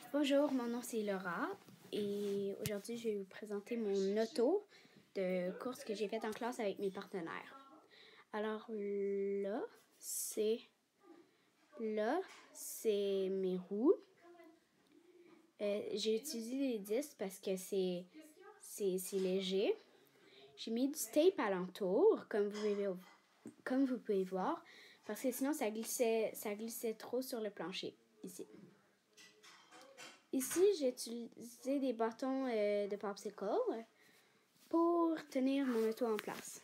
Bonjour, mon nom c'est Laura et aujourd'hui je vais vous présenter mon auto de course que j'ai faite en classe avec mes partenaires. Alors là, c'est mes roues. J'ai utilisé des disques parce que c'est léger. J'ai mis du tape alentour, comme vous pouvez voir, parce que sinon ça glissait trop sur le plancher, ici. Ici, j'ai utilisé des bâtons de popsicle pour tenir mon auto en place.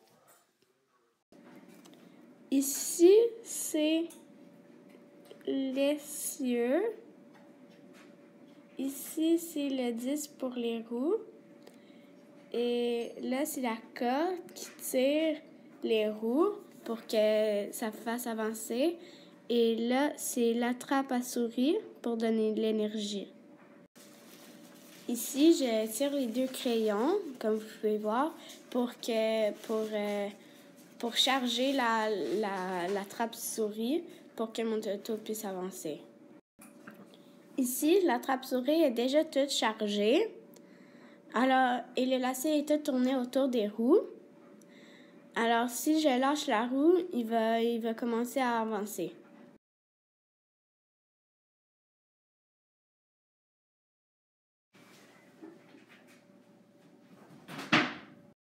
Ici, c'est l'essieu. Ici, c'est le disque pour les roues. Et là, c'est la corde qui tire les roues pour que ça fasse avancer. Et là, c'est la trappe à souris pour donner de l'énergie. Ici, je tire les deux crayons, comme vous pouvez voir, pour charger la trappe souris pour que mon auto puisse avancer. Ici, la trappe souris est déjà toute chargée. Alors, et le lacet est tout tourné autour des roues. Alors, si je lâche la roue, il va commencer à avancer.